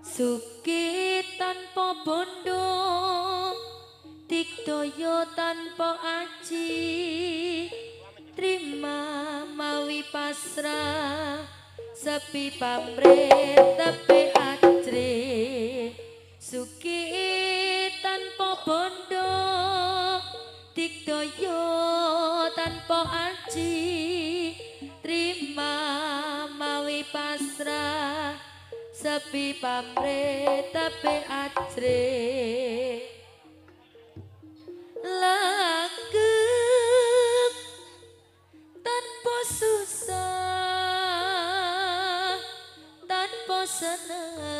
Suki tanpa bondo, dikdaya tanpa aji, terima mawi pasrah, sepi pamrih tapi ajri. Suki tanpa bondo, dikdaya tanpa aji, terima mawi pasrah, sepi pamrih tapi ajri. Langgeng tanpa susah, tanpa seneng.